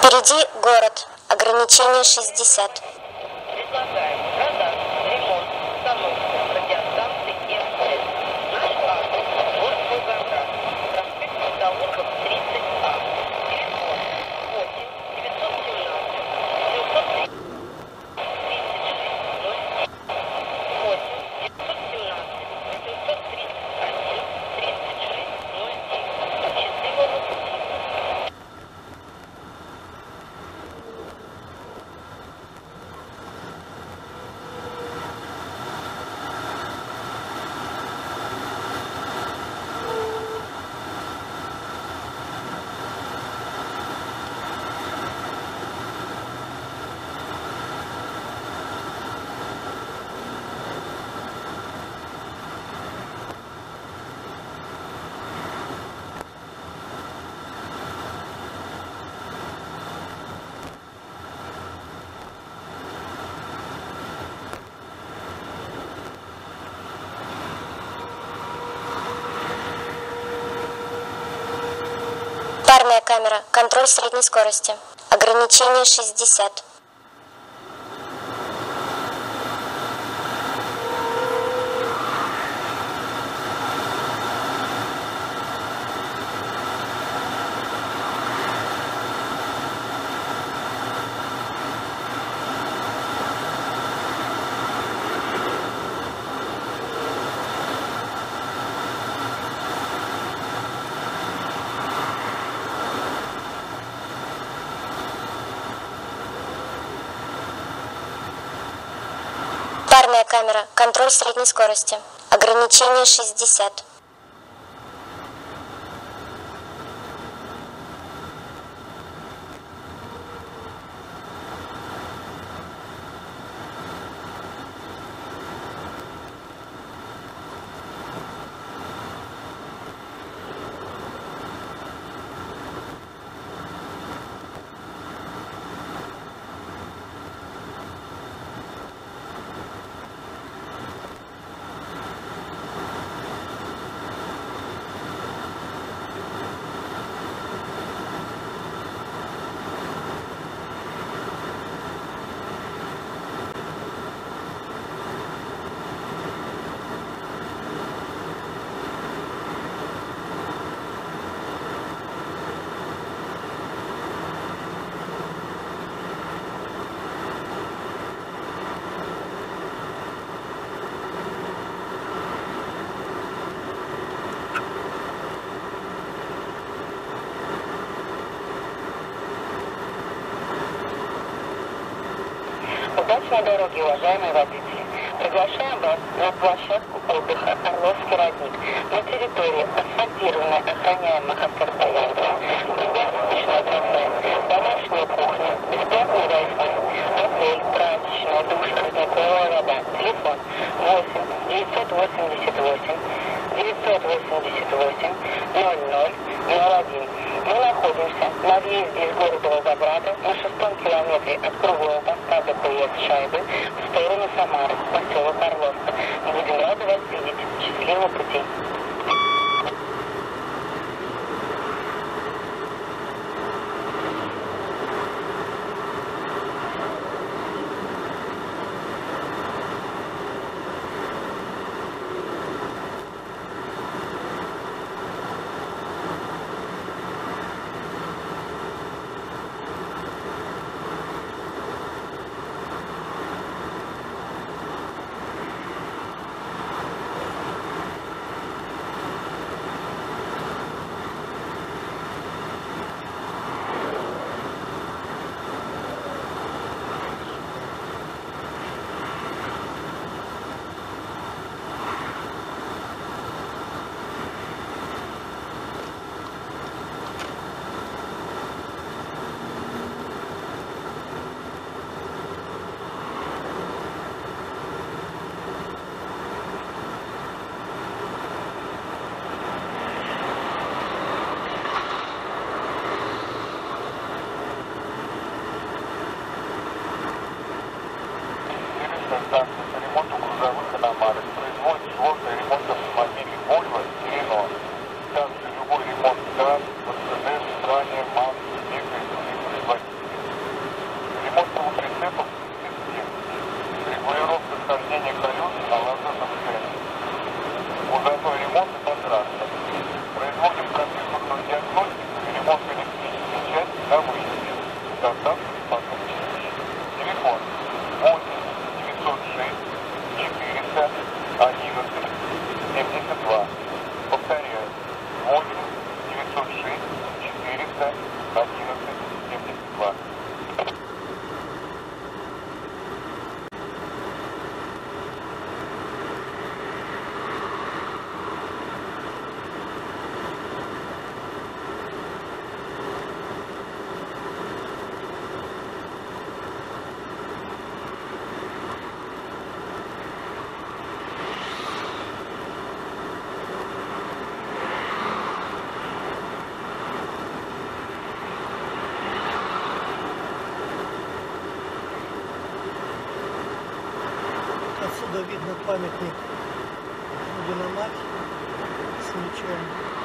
Впереди город. Ограничение 60. Предлагаем радар, ремонт, установку радиостанции МТС. Наш адрес – город Волгоград, проспект Металлургов, 30А. Телефон 8 917 703 36 8 917 731 36 09. Счастливого пути! Парная камера. Контроль средней скорости. Ограничение 60. Парная камера. Контроль средней скорости. Ограничение 60. Удачной дороги, уважаемые водители! Приглашаем вас на площадку отдыха «Орловский родник» на территории асфальтированной охраняемой авторазстоянием, круглосуточное кафе, домашняя кухня, бесплатный Wi-Fi, отель, прачечная, душ, родниковая вода. Телефон 8 988 988 00 01. Мы находимся на въезде из города Волгограда на 6-м километре от круглого поста ДПС «Шайбы» в сторону Самары, поселок Орловка. Будем рады вас видеть. Счастливого пути! Станция по ремонту грузовых иномарок. Производит сложный ремонт автомобилей Volvo и Renault. Также любой ремонт ТАСС, Mercedes, Scania, МАЗ, Лего и других производителей. после ликвидной части на выезде. Состав потом. Телефон 8 906 400 11 72. Повторяю, 8 906 400 11 72. Отсюда видно памятник Динамать с мечом.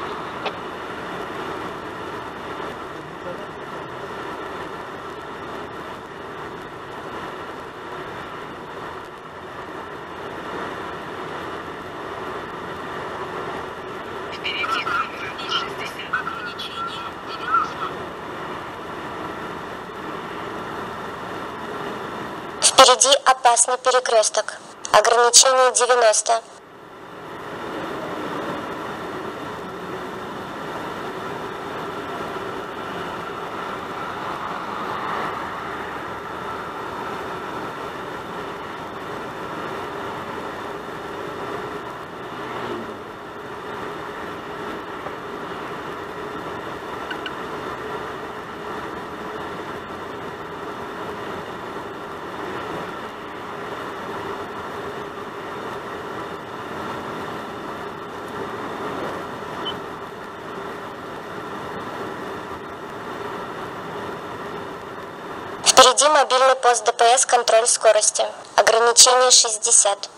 Впереди камера и 60. Ограничение 90. Впереди опасный перекресток. Ограничение 90. Впереди мобильный пост ДПС, контроль скорости. Ограничение 60.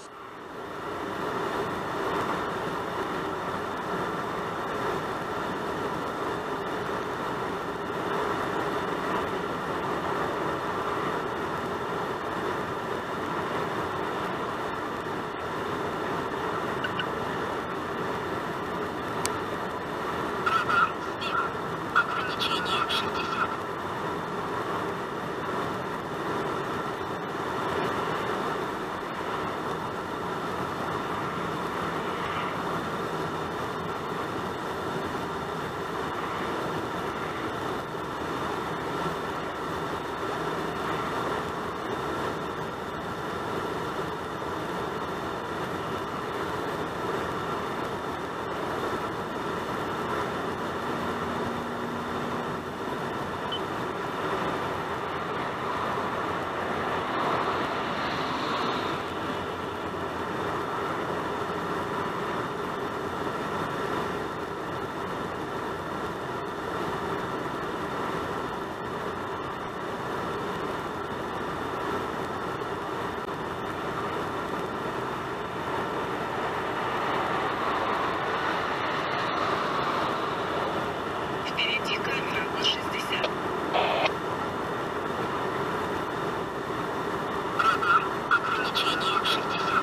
Радар сбил. Ограничение 60. Впереди камера на 60. Радар. Ограничение 60.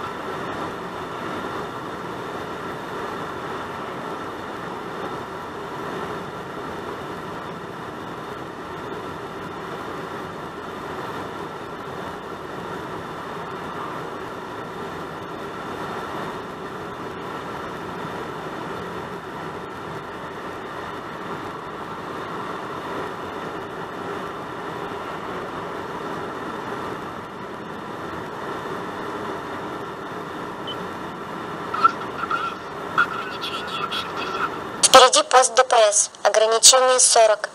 Ограничение 60. Впереди пост ДПС. Ограничение 40.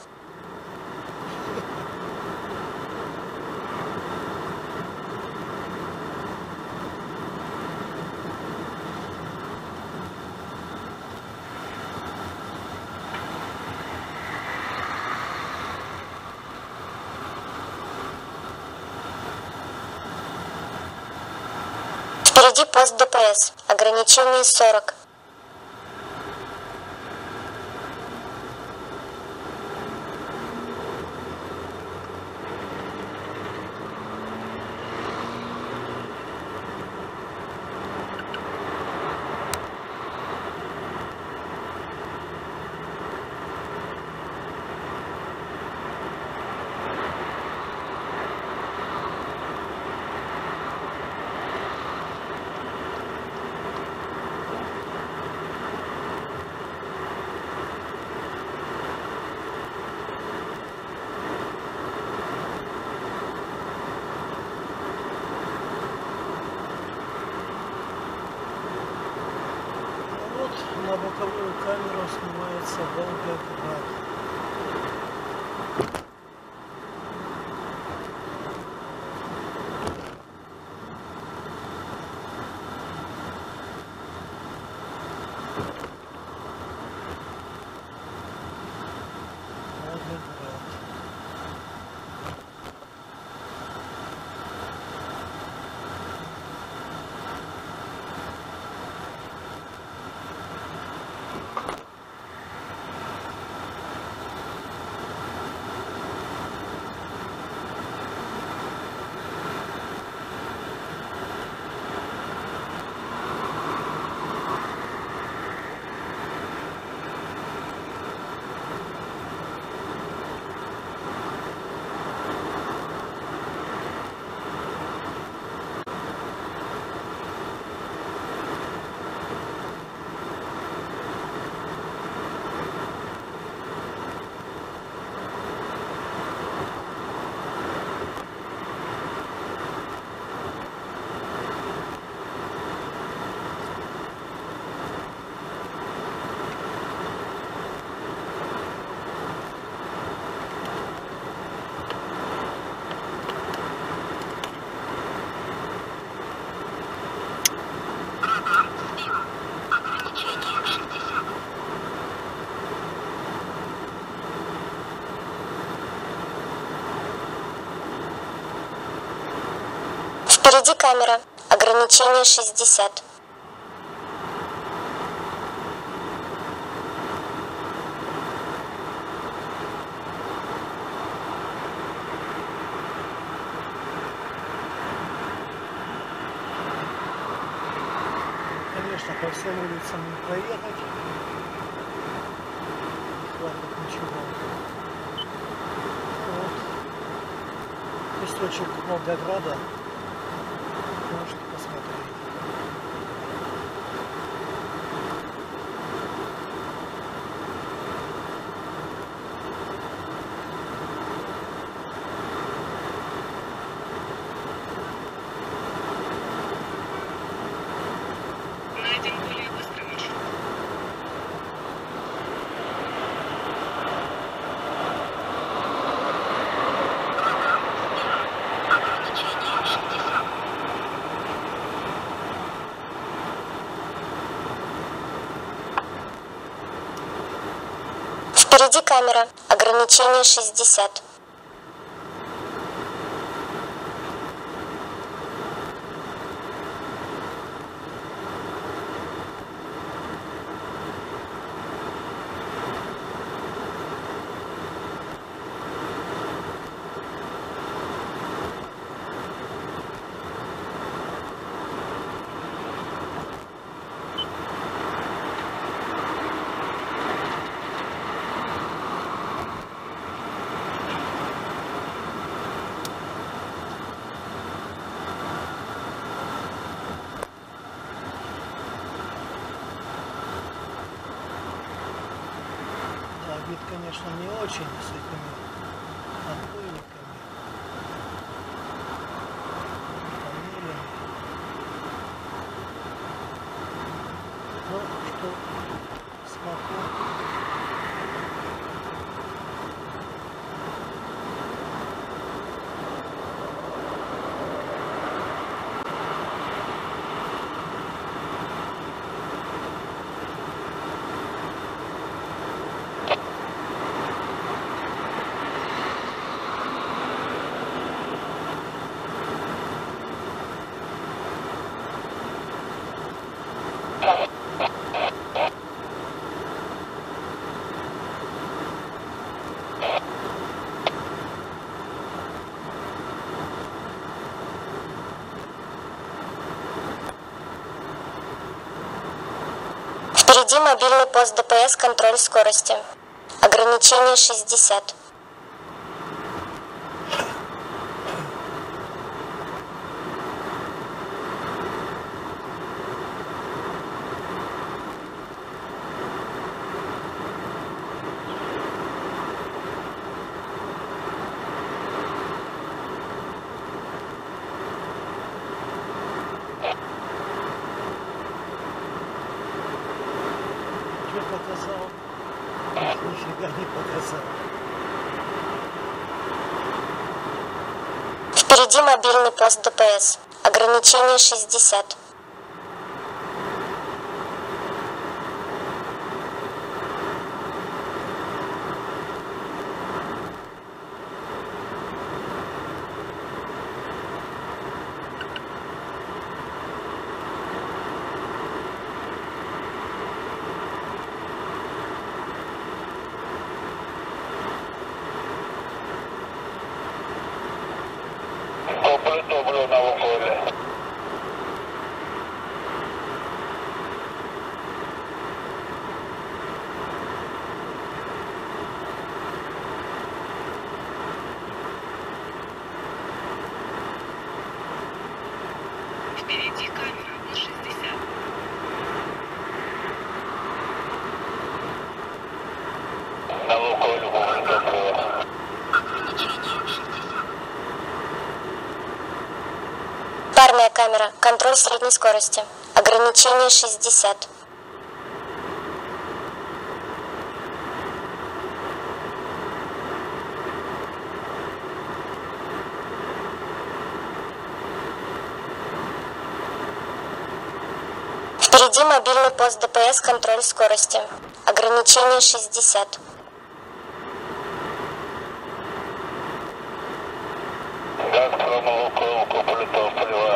Впереди пост ДПС. Ограничение 40. улица Волгоград. Впереди камера. Ограничение 60. Конечно, по всем улицам не проехать. Не хватит ничего. Вот. Кусочек Волгограда. Можете посмотреть. Найден более быстрый маршрут. Ограничение 60. Впереди камера. Ограничение 60. Да, вид, конечно, не очень с этими отбойниками, тоннелями. Но что смогу. Впереди мобильный пост ДПС, контроль скорости. Ограничение 60. Что показал? 30. Впереди мобильный пост ДПС. Ограничение 60. Топлю на Лукойле. Впереди камера на 60. На Лукойле будет топливо. Парная камера. Контроль средней скорости. Ограничение 60. Впереди мобильный пост ДПС. Контроль скорости. Ограничение 60. Газпром Лукойл, куплю топливо.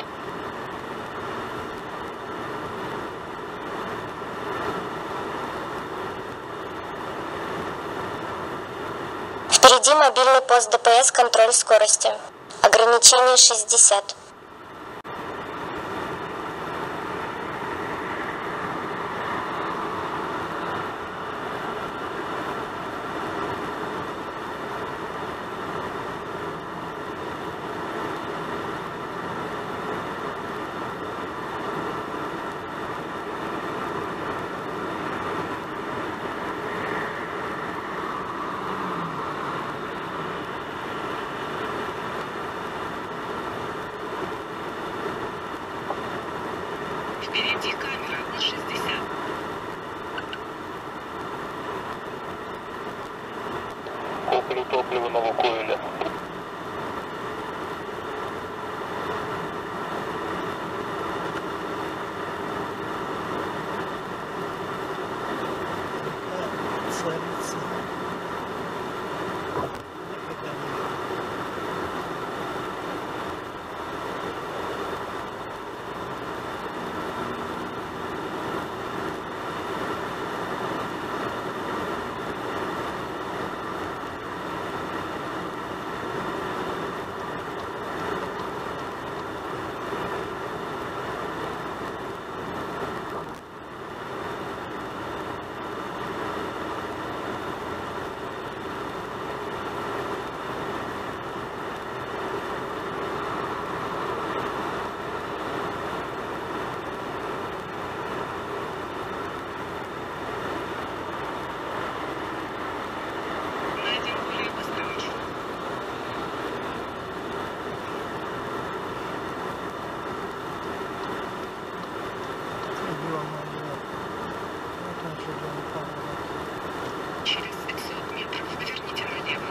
Впереди мобильный пост ДПС. Контроль скорости. Ограничение 60. Впереди камера на 60. Куплю топливо на Лукойле. Царица. Никогда не видел. На один более быстрый маршрут. Идем налево. Вот он сюда поворот. Через 500 метров поверните налево.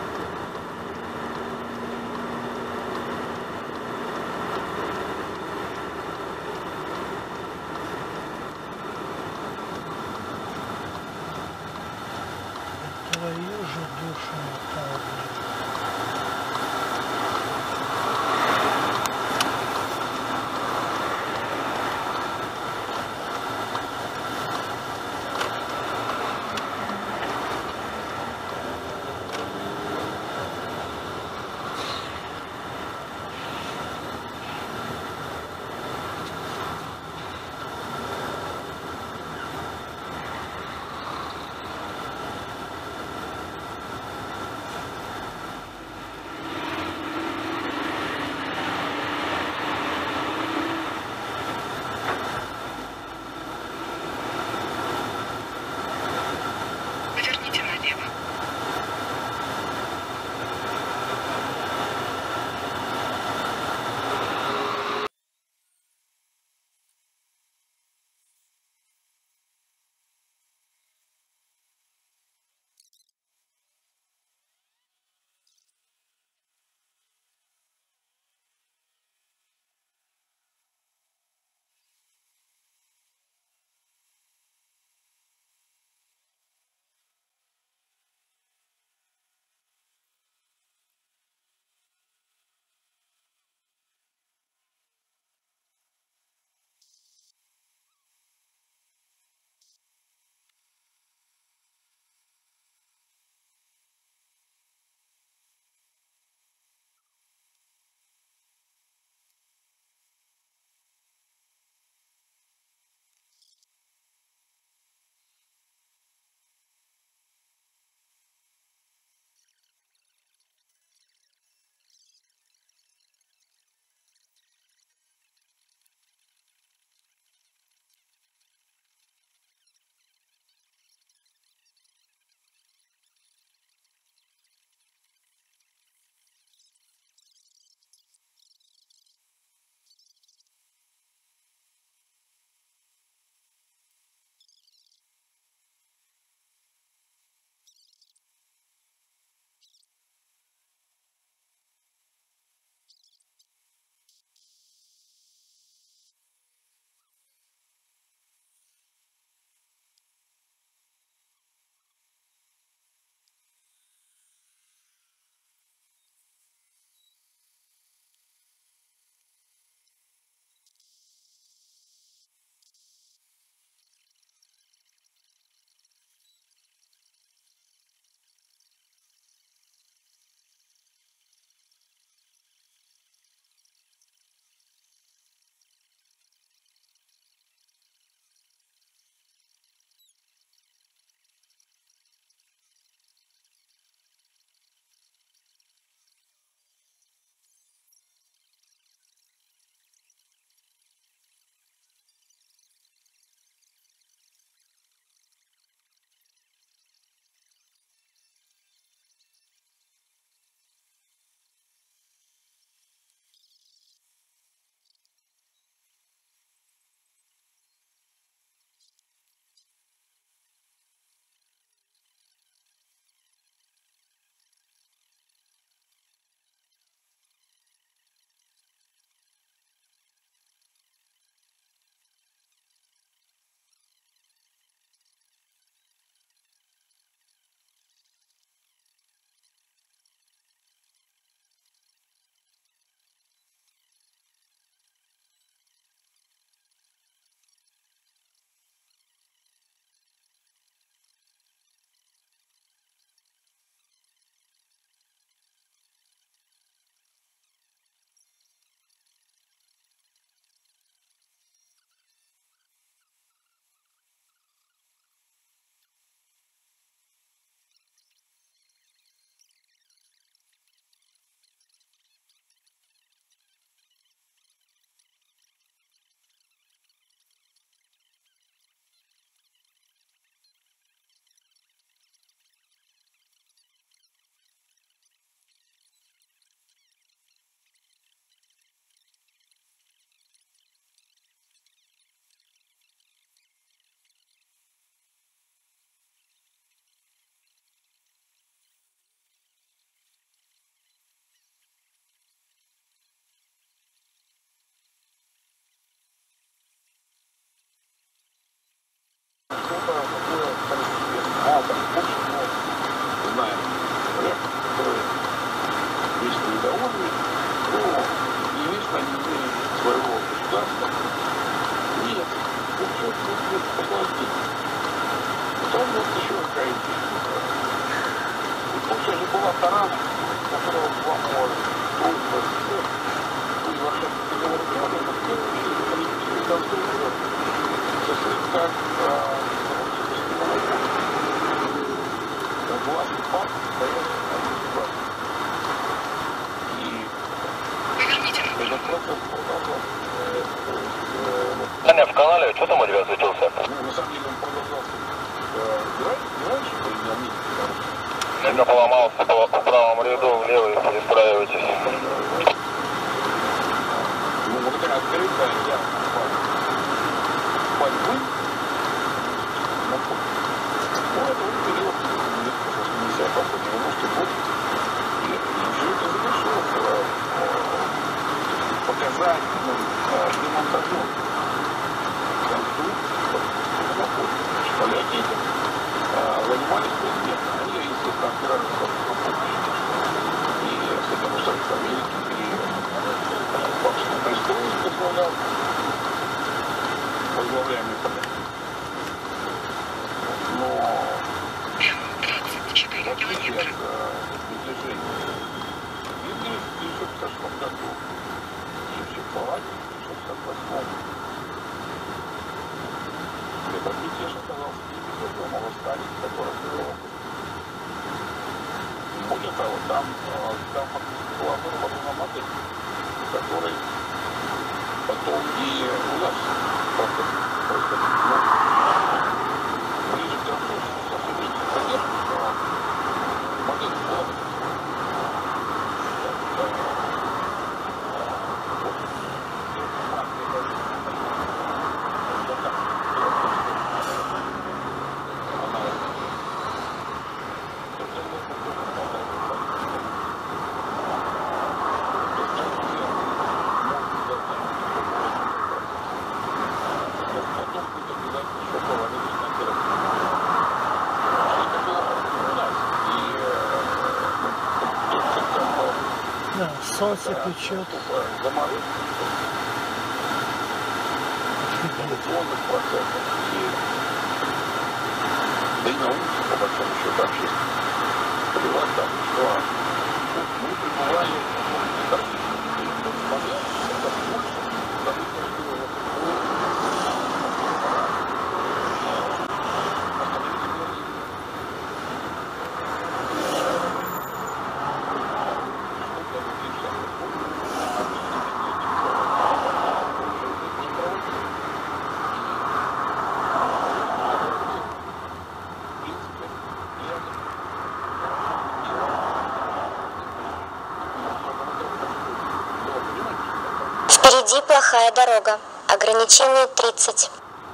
Твою же душу Наталью. знаем ребят, которые вечно недовольны, то и вечно они имеют своего государства. Нет, вот все будет положительно. Потом вот еще какая идея. И после же была тарана, которого была море, трудно, и вообще договор прямо, это первый политический конструкт, как властный факт стоял и этот процесс продолжался. Таня, в канале, что там у тебя случился? На самом деле он продолжался и раньше при динамике, потому что Сильно поломался по правому ряду, в левый, перестраивайтесь. ну, вот это открытая явная борьбы на фоне. Ну, это вот период лет с 80-х по 90-й год. И все это завершилось показательным демонтажом конструкции на фоне. Поляки занимались предметно. Они, естественно, опирались на помощь. И Соединенных Штатов Америки, и Пакстон Престолович возглавлял, возглавляемый поляки. Но в отличие от движения Венгрии в 1956 году и в Чехословакии в 1968 этот мятеж оказался неизбежным восстанием, которое привело. Более того, там фактически была выработана модель, которой потом и у нас происходит. Ближе к концу современных поддержки модель была Да, солнце печет. эволюционных процессов да и науки, по большому счету, общественности. Привела к тому, что мы пребывали в момент, это больше, Впереди плохая дорога. Ограничение 30.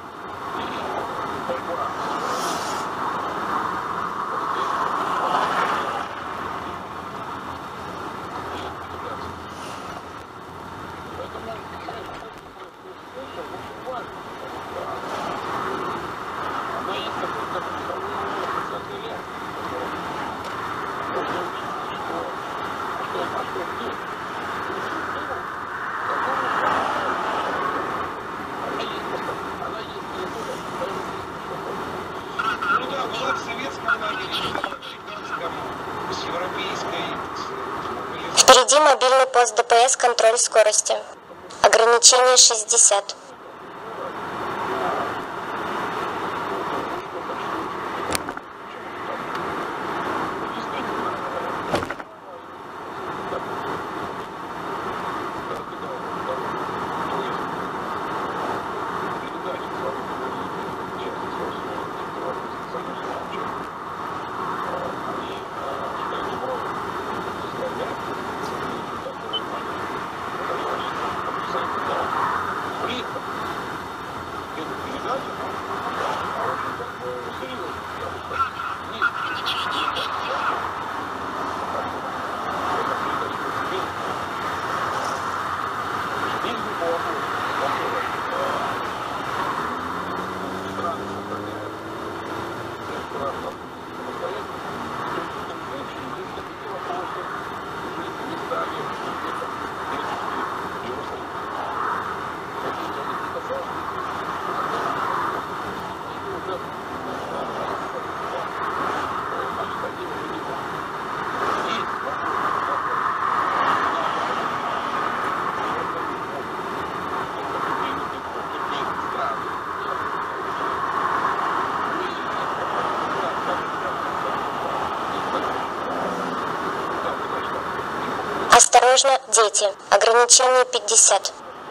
Впереди мобильный пост ДПС, контроль скорости. Ограничение 60. При Осторожно, дети. Ограничение 50.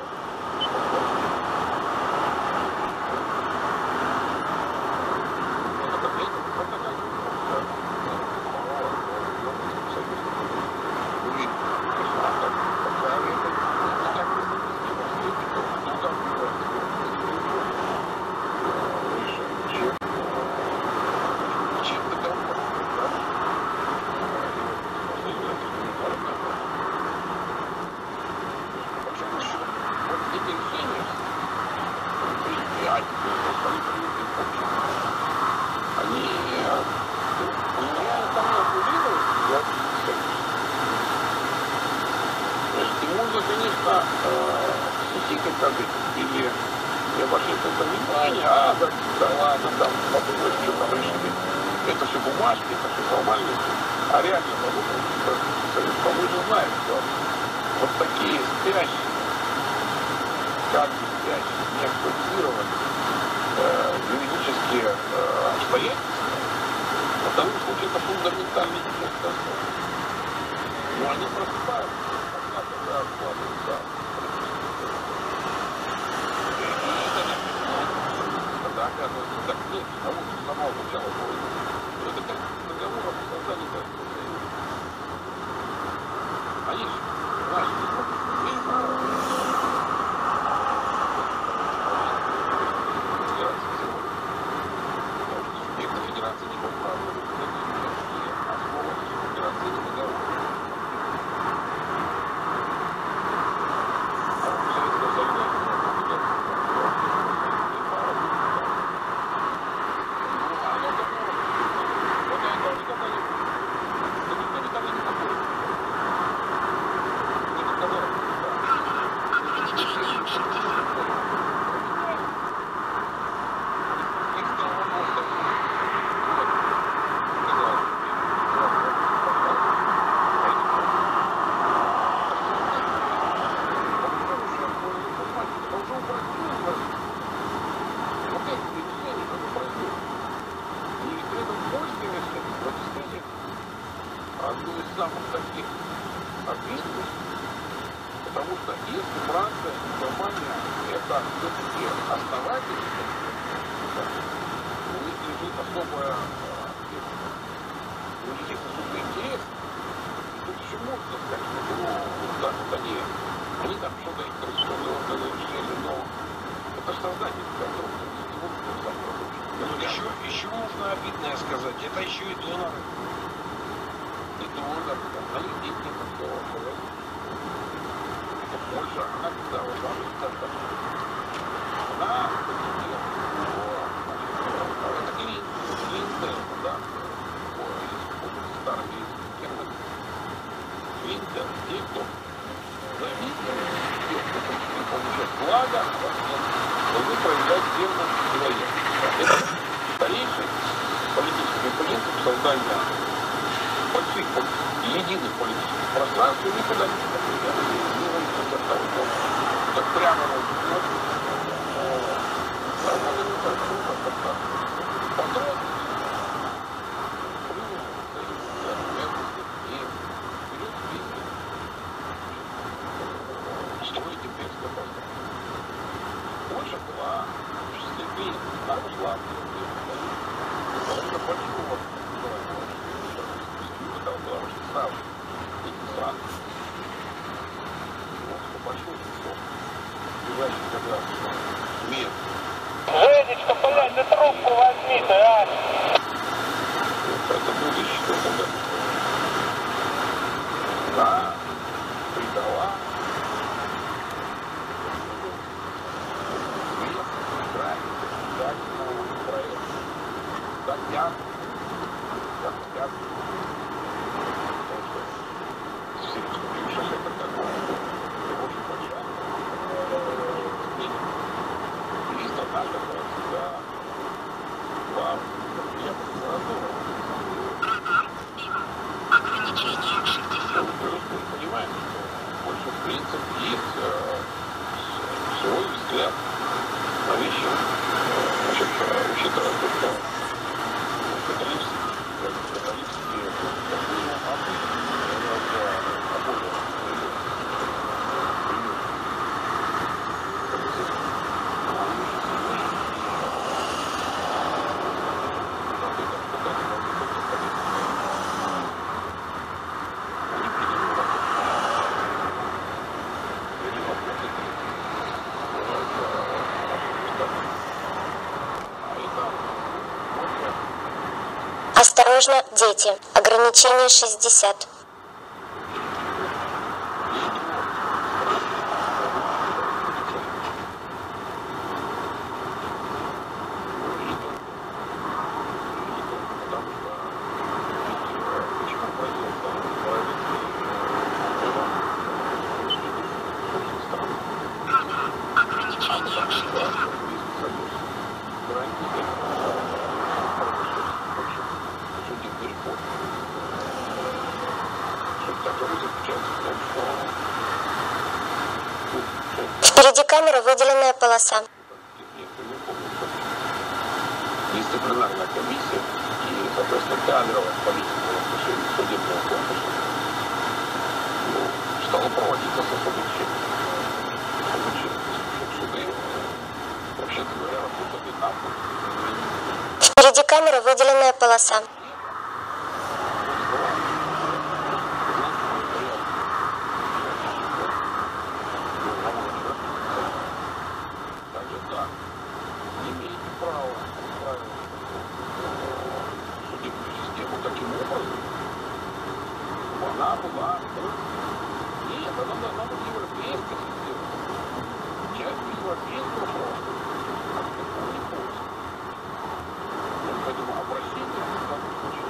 Конечно, хихикать как или не обошли это внимание, да ладно, там подумаешь, что там решили. Это все бумажки, это все формальности. А реально, мы же знаем, что вот такие спящие, как бы спящие, неактуализированные юридические обстоятельства, в данном случае это фундаментальный дефект основы. Но они просыпаются. Да, вкладывается. Когда оказывается так нет, того, что с самого начала было. Это как договор о создании Советского Союза. Они же наши субъекты федерации не могут проводить никакие основы федерации не договора. Одно из самых таких ответственных, потому что если Франция и Германия это все-таки основательство, у них лежит особая ответственность, у них есть особый интерес, и тут еще можно сказать, что да, вот они там что-то их коррекционное решили, но это же создание контрольного еще можно обидное сказать, это еще и доноры. Донор, они деньги поддерживали. Это Польша, она когда вот она это Клинтон, да, старый термин. Клинтон, те, кто зависит, те, кто получает благо, должны проявлять верность человека. Это старейший политический принцип создания больших единых политических пространств и никуда не так прямо Польша была в числе клиентов, она ушла в большого Женечка, блядь, ты трубку возьми-то, а! Это будущее, что да, предала. Осторожно, дети. Ограничение 60. Впереди камеры выделенная полоса. Дисциплинарная комиссия и, соответственно, кадровая политика в отношении судебного корпуса стала проводиться с особым тщательностью. Суды, вообще-то говоря, работали там. Впереди камеры выделенная полоса. Она была, нет, она должна быть европейская система. Частью европейского просто. Не пользуется. Поэтому обращение в данном случае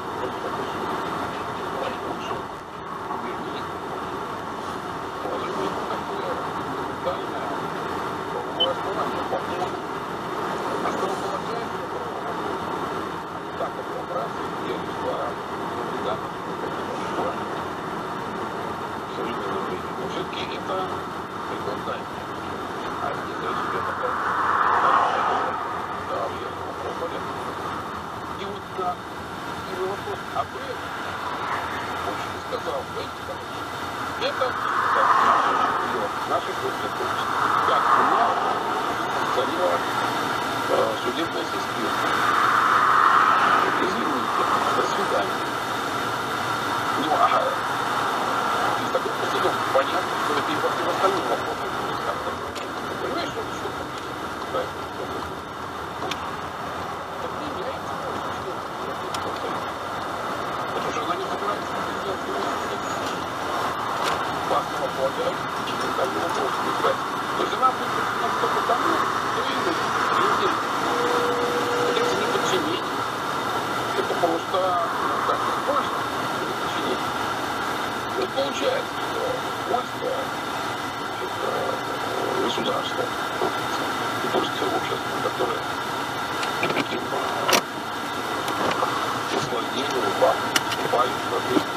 лучше вернись. Положение такое тайное, правовое основание поможет. Основополагающее право. Так как вопросы делали два но все-таки это прикладная. А не за себя пока. Да, я вопрос понятно. И вот да, первый вопрос. А вы, очень сказал, знаете, это наши конституции. Как у нас функционировала судебная система. Извините, до свидания. Ну, ага. Из такой процедуры понятно, что это и во всем остальном вопросе. Понимаешь, что это что-то? Да, это не меняется. Это уже она не собирается сделать. Паспорт полагает, ментальный вопрос не играть. То есть она будет подчиняться только тому, что и мы. Это не подчинить. Это просто, ну, как использовать. Вот получается, что польское государство, польское общество, которое таким наслаждением вступает в ответственность.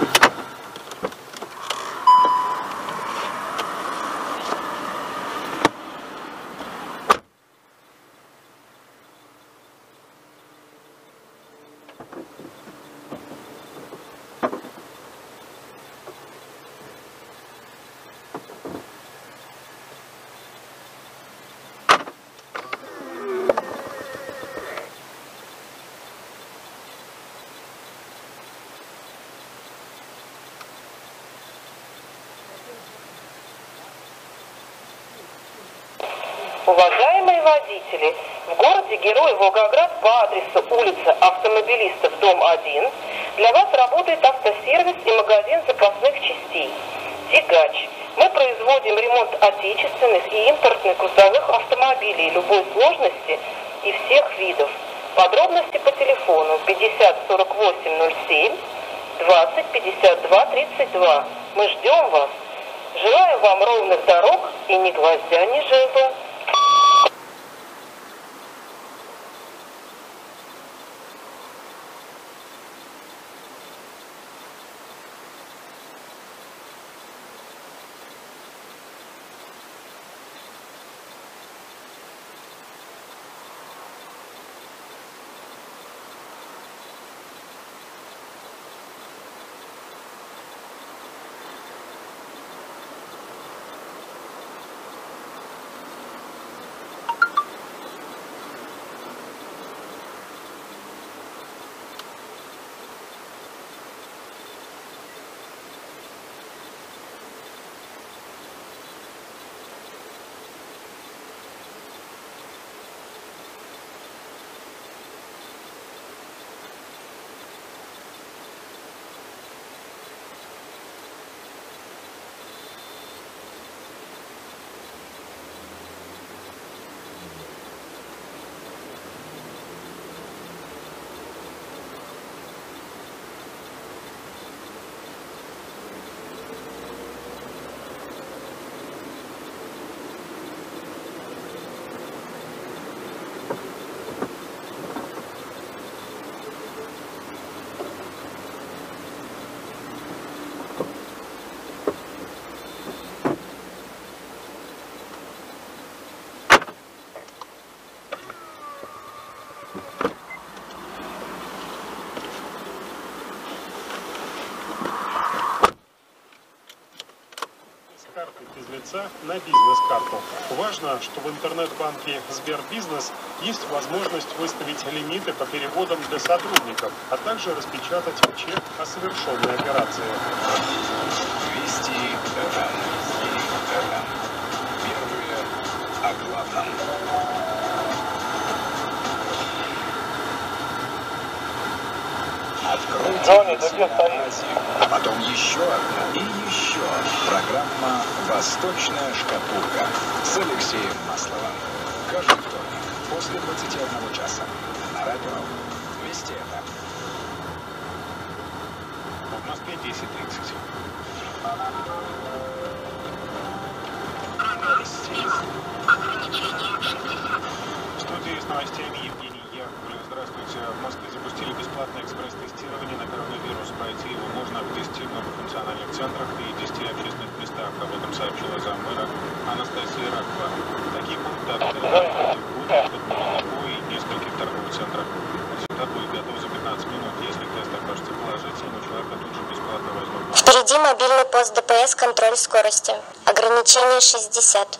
Уважаемые водители, в городе Герой Волгоград по адресу улица Автомобилистов, дом 1, для вас работает автосервис и магазин запасных частей «Тягач». Мы производим ремонт отечественных и импортных грузовых автомобилей любой сложности и всех видов. Подробности по телефону 50 48 07 20 52 32. Мы ждем вас. Желаю вам ровных дорог и ни гвоздя, ни жезла. физлица на бизнес-карту. Важно, что в интернет-банке Сбербизнес есть возможность выставить лимиты по переводам для сотрудников, а также распечатать чек о совершенной операции. Вести ФМ. Первые о главном. Откройте для себя фантазию, а потом еще одна и еще. Программа «Восточная шкатулка» с Алексеем Масловым. Каждый вторник после 21 часа на радио Вести ФМ. В Москве 10:30. В студии с новостями Евгений Яковлев. Здравствуйте. В Москве запустили бесплатное экспресс-тестирование на коронавирус. Пройти его можно в 10 многофункциональных центрах и 10 общественных местах. Об этом сообщила заммэра Анастасия Ракова. Такие пункты открыты в Подмосковье и нескольких торговых центрах. Результат будет готов за 15 минут. Если тест окажется положительным, у человека тут же бесплатно возьмут. Впереди мобильный пост ДПС, контроль скорости. Ограничение 60.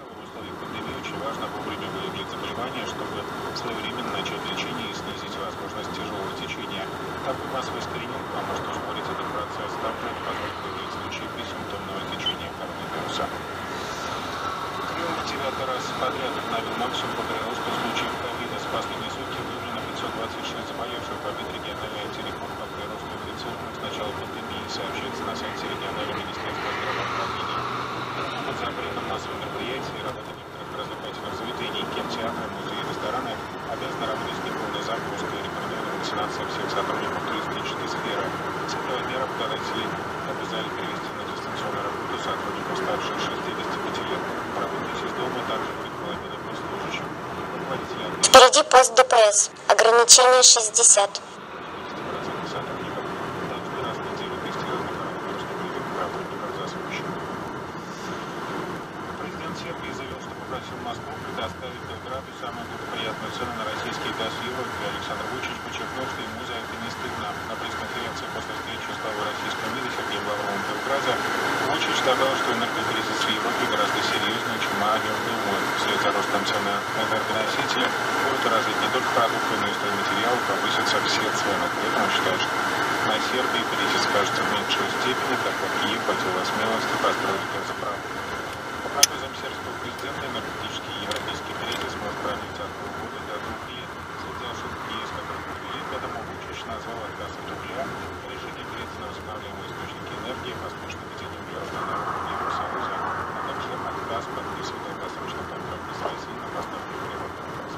Своевременно начать лечение и снизить возможность тяжелого течения. Такой массовый скрининг поможет ускорить этот процесс. Также позволит выявить случаи бессимптомного течения коронавируса. Крым в 9-й раз подряд обновил максимум по приросту случаев ковида. С последней сутки выявлено 526 заболевших. Побит региональный телефон по приросту инфицированных с начала пандемии, сообщается на сайте регионального министерства здравоохранения. Под запретом массовых мероприятий и работы некоторых развлекательных заведений, кинотеатры, музеи, рестораны обязаны работать в неполный запуск и рекомендована вакцинация всех сотрудников туристической сферы. Целевая мера показателей обязали перевести на дистанционную работу сотрудников старше 65 лет. Работать из дома также будет половина госслужащих. Руководители Впереди пост ДПС. Ограничение 60. сотрудников должны раз в неделю тестировать на коронавирус невыявленных работников за случаем. Президент Сербии заявил, что попросил Москву предоставить Белграду самую благоприятную цену на российский газ в Европе. Александр Вучич подчеркнул, что ему за это не стыдно. На пресс-конференции после встречи с главой российского МИДа Сергеем Лавровым в Белграде Вучич добавил, что энергокризис в Европе гораздо серьезнее, чем о нем думают. Вслед за ростом цен на энергоносители будут развить не только продукты, но и стройматериалы, повысятся все цены. При этом он считает, что на Сербии кризис кажется в меньшей степени, так как Киев хватило смелости построить газопровод. По прогнозам сербского президента, энергетический европейский кризис может продлиться от полгода до 2 лет. Среди ошибок ЕС, которые привели к этому, Вучич назвал отказ от угля, решение перейти на возобновляемые источники энергии, поспешное введение углеродного налога в Евросоюзе, а также отказ подписывать долгосрочный контракт с Россией на поставку природного газа.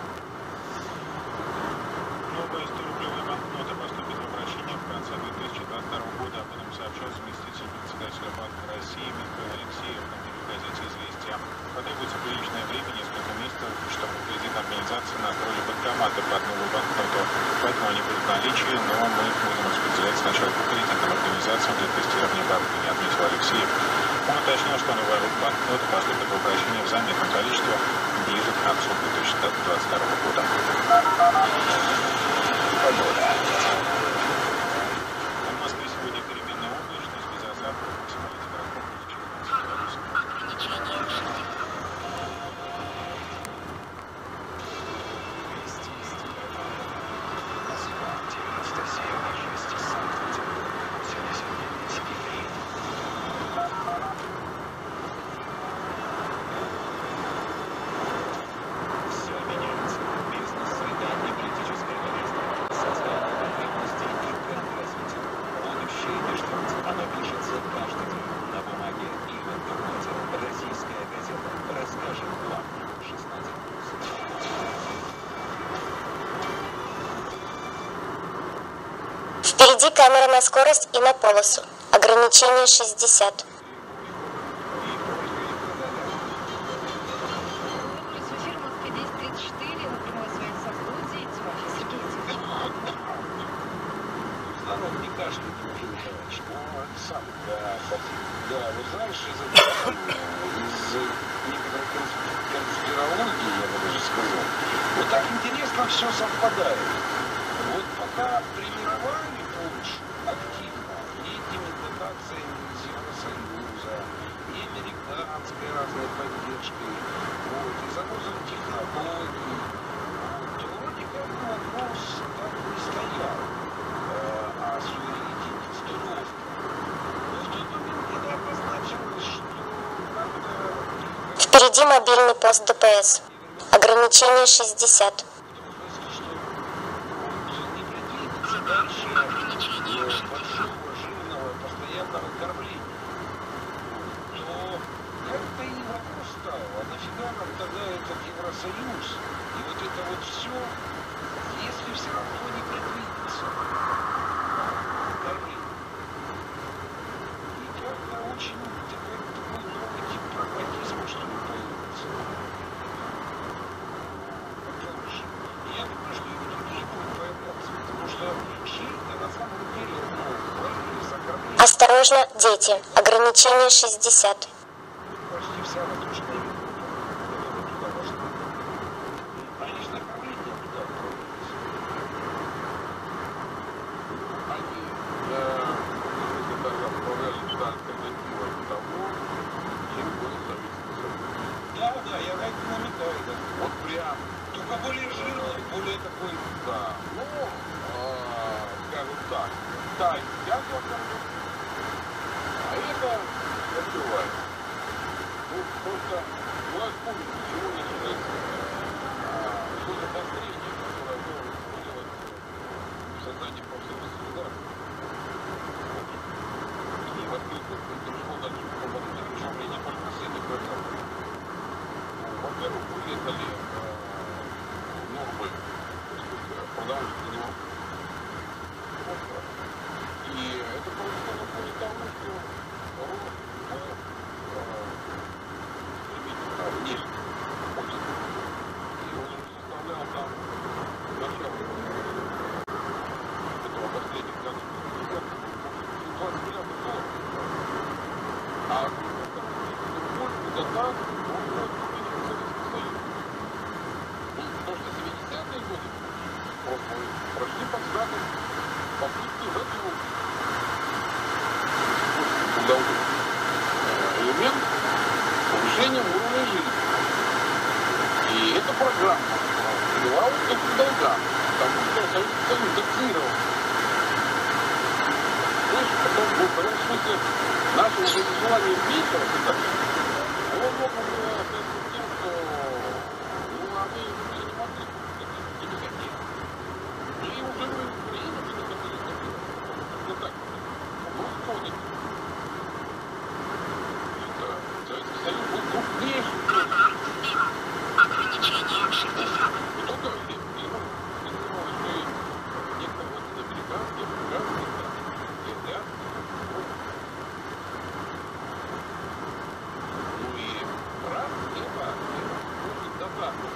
Новая 100-рублевая банкнота поступит в обращение в конце 2022 года. Об этом сообщил заместитель председателя Банка России Михаил Алексеев в интервью газете «Известия». Потребуется приличное время, несколько месяцев, чтобы кредитные организации настроили банкоматы под новую банкноту. Поэтому они будут в наличии, но мы их будем распределять сначала по кредитным организациям для тестирования оборудования, отметил Алексеев. Он уточнил, что новая банкнота поступит в обращение в заметном количестве ближе к концу 2022 года. Погода. В Москве сегодня переменная облачность, без осадков, максимальная температура плюс 14 градусов. Вести из Москва 97,6 Санкт-Петербург 89,3. Все меняется. Бизнес-среда и политическое повестка. Создание потребностей и тренд развития. Будущее не ждет. Оно пишется каждый день. На бумаге и в интернете. Российская газета расскажет главное. 16+. Впереди камера на скорость и на полосу. Ограничение 60. Эфир Москве 10:34, на прямой связи со студией Тимофей Сергеевич. Народ не кашляет, Тимофей Николаевич. Это сам. Да, спасибо. Да, вот знаешь, из некоторой конспирологии, я бы даже сказал, вот так интересно все совпадает. Вот пока премировали Польшу активно, и имплементациями Евросоюза, и американцев, озвучкой, вот, и заносом технологий, вот, то вроде как вопрос так не стоял о суверенитете тестировки. Но в тот момент, когда обозначилось, что как-то... Впереди мобильный пост ДПС. Ограничение 60. Дальше большого жирного постоянного кормления, то как-то и вопрос стал, а нафига нам тогда этот Евросоюз и вот это вот все, если все равно не предвидится кормление. И как-то очень такой новый тип прагматизма, что ли, появился. Я думаю, что и другие будут появляться, потому что все это на самом деле, сокровение. Осторожно, дети. Ограничение 60. Почти вся воздушная которая туда вошла. Они же накопление туда отправились. Они даже отправляли туда альтернативой того, чем был Советский Союз. Да, я на это намекаю, да. Вот прям. Только более жирный, более такой, Да, ну, скажем так, та тягла кормления, а это закрывает. Ну, просто власть помнит, с чего начинается что обострение, которое было сделать в сознании профсоюзных солидаров. И в открытую перешло дальше по поводу решения только с этих процентов. Во-первых, были это ли нормы продолжительного. И это произошло на фоне того, что рост стремительно внешне очень. И он уже составлял там начало этого последнего года 20 миллиардов долларов. А больше года он будет Советский Союз. Потому что 70-е годы прошли под знаком попытки в эту элемент повышения уровня жизни. И эта программа привела вот к этим долгам, потому что Советский Союз датировал. То есть потом, в прямом смысле, наше уже желание вмешиваться, так сказать, оно можно было относиться к тем, что мы не могли, и не хотели. И уже мы время не хотели добиться. Вот так. Ну, входит. Это Советский Союз был крупнейшим. Ограничение 60. Не только Ленин, что и некоторые латиноамериканские, африканские страны, и азиатские. Ну и раз это будет добавка,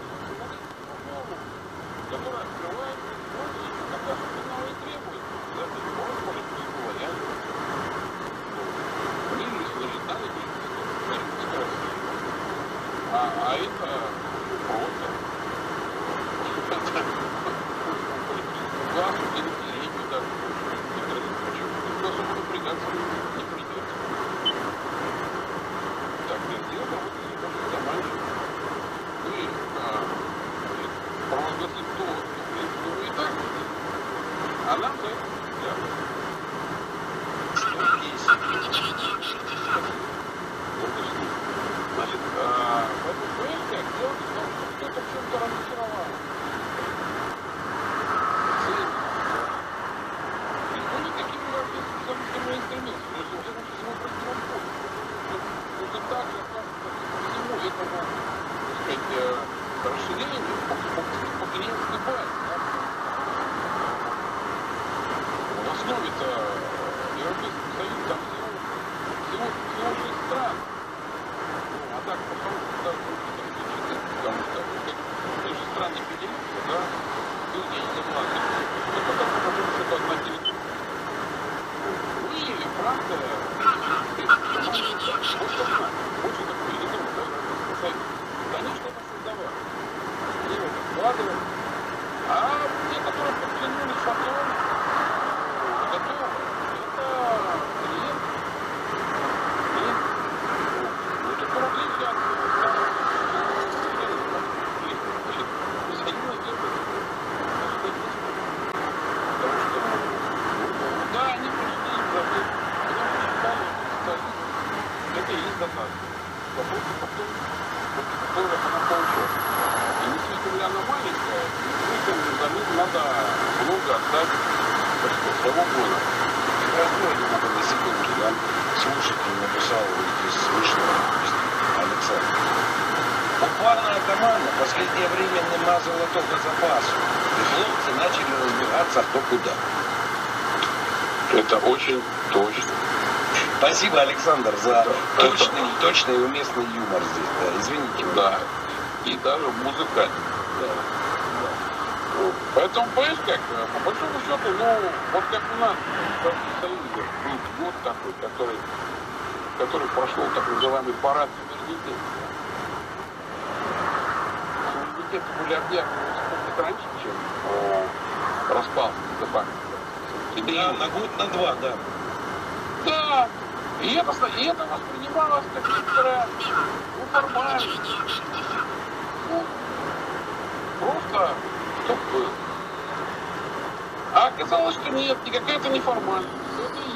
которая открывает возможности, когда журналы и требует. Да, ты можешь быть лояльным. Мир не сложитали бы, а это просто глазу или переднюю даже. Никто особо напрягаться не придется. Так, дело проводится просто заманчиво. Ну и провозгласить то, что, в принципе, вы и так будете. А нам за это нельзя. Ограничение 60. Значит, поэтому ФСК дело в том, что кто-то в чем-то разочаровал. И мы не такими вообще стремимся. То есть, уже лучше всего просто работать. Нужно так же относиться к всему этому, так сказать, расширению по клиентской базе. Да? В основе-то Европейский Союз там всего 6 стран. А так, потому что даже потому что те же страны Петербурга, да, люди не влазят. И потом мы можем что-то одна территория. Ну и Франция, больше такой язык, да, Союз. Они что-то создавали. Они в это вкладывали. А команда в последнее время намазала только запасу. И хлопцы начали разбираться кто куда. Это очень точно. Спасибо, Александр, за точный и уместный юмор здесь. Да, извините. Да. И даже музыкальный. Да. Ну, поэтому, понимаешь, как, по большому счету, ну, вот как у нас в Союзе был год такой, который прошел так называемый парад суверенитета. Суверенитеты были объявлены республик раньше, чем распался ДП. Да, на год, на два, да. Да. И это воспринималось как некоторая, ну, формальность. Ну, просто, чтобы было. А оказалось, что нет, никакая это не формальность. Это и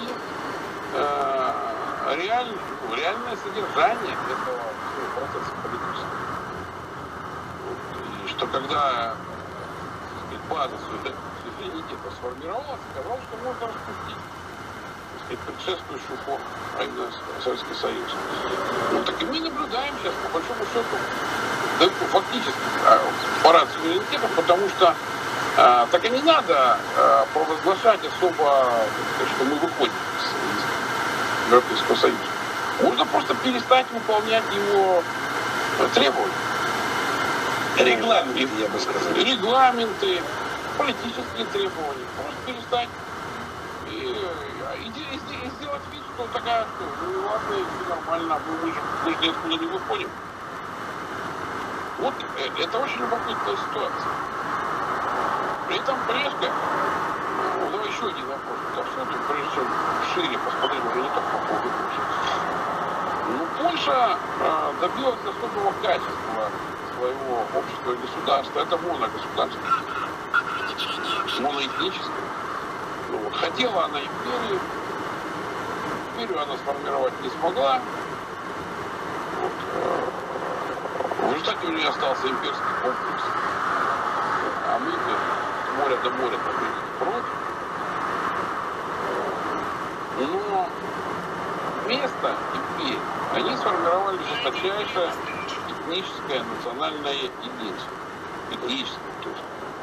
есть реальное содержание этого процесса политического. Вот. И что когда, так сказать, база суверенитета сформировалась, оказалось, что можно распустить, так сказать, предшествующую форму, а именно Советский Союз. Ну так и мы наблюдаем сейчас, по большому счету, да, фактически парад суверенитета, потому что так и не надо провозглашать особо, что мы выходим из Европейского Союза. Можно просто перестать выполнять его требования. Регламенты, я бы сказал. Регламенты, политические требования. Просто перестать и сделать вид, что такая, что ну ладно, все нормально, мы же ниоткуда не выходим. Вот это очень любопытная ситуация. При этом, понимаешь, как, ну, давай еще один вопрос. Вот абсолютно, прежде чем шире посмотреть, уже не только по поводу Польши. Ну, Польша добилась особого качества своего общества и государства. Это моногосударство. Моноэтническое. Ну, вот, хотела она империю. Империю она сформировать не смогла. Вот, в результате у нее остался имперский комплекс. А мы с моря до моря победить против. Но вместо империи они сформировали жесточайшее этническое национальное единство. Этническое, то есть